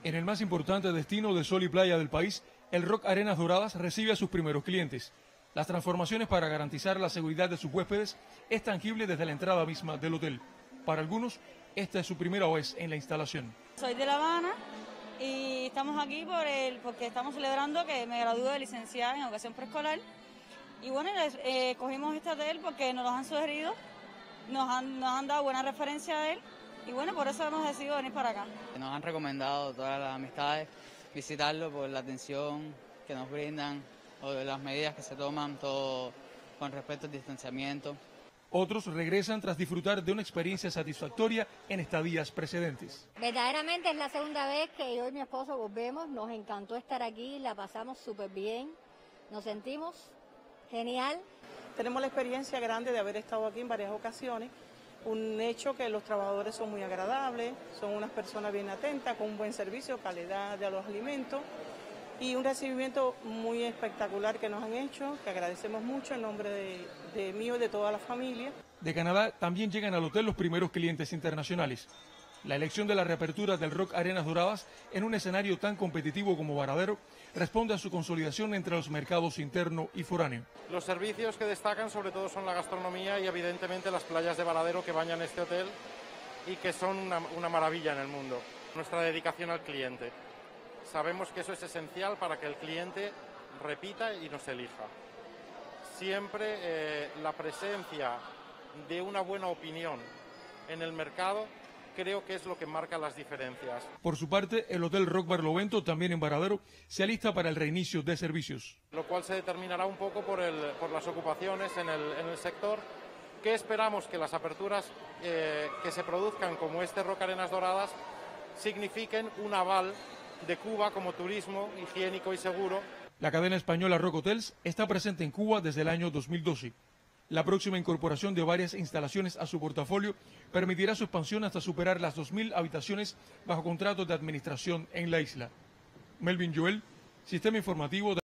En el más importante destino de sol y playa del país, el Rock Arenas Doradas recibe a sus primeros clientes. Las transformaciones para garantizar la seguridad de sus huéspedes es tangible desde la entrada misma del hotel. Para algunos, esta es su primera vez en la instalación. Soy de La Habana y estamos aquí porque estamos celebrando que me gradué de licenciada en educación preescolar. Y bueno, cogimos este hotel porque nos lo han sugerido, nos han dado buena referencia de él. Y bueno, por eso hemos decidido venir para acá. Nos han recomendado todas las amistades visitarlo por la atención que nos brindan o de las medidas que se toman, todo con respecto al distanciamiento. Otros regresan tras disfrutar de una experiencia satisfactoria en estadías precedentes. Verdaderamente es la segunda vez que yo y mi esposo volvemos, nos encantó estar aquí, la pasamos súper bien, nos sentimos genial. Tenemos la experiencia grande de haber estado aquí en varias ocasiones. Un hecho que los trabajadores son muy agradables, son unas personas bien atentas, con un buen servicio, calidad de los alimentos y un recibimiento muy espectacular que nos han hecho, que agradecemos mucho en nombre de mío y de toda la familia. De Canadá también llegan al hotel los primeros clientes internacionales. La elección de la reapertura del Rock Arenas Doradas en un escenario tan competitivo como Varadero responde a su consolidación entre los mercados interno y foráneo. Los servicios que destacan sobre todo son la gastronomía y evidentemente las playas de Varadero que bañan este hotel y que son una maravilla en el mundo. Nuestra dedicación al cliente. Sabemos que eso es esencial para que el cliente repita y nos elija. Siempre la presencia de una buena opinión en el mercado creo que es lo que marca las diferencias. Por su parte, el Hotel Rock Barlovento, también en Varadero, se alista para el reinicio de servicios. Lo cual se determinará un poco por las ocupaciones en el sector, que esperamos que las aperturas que se produzcan como este Rock Arenas Doradas signifiquen un aval de Cuba como turismo higiénico y seguro. La cadena española Rock Hotels está presente en Cuba desde el año 2012. La próxima incorporación de varias instalaciones a su portafolio permitirá su expansión hasta superar las 2.000 habitaciones bajo contrato de administración en la isla. Melvin Joel, Sistema Informativo de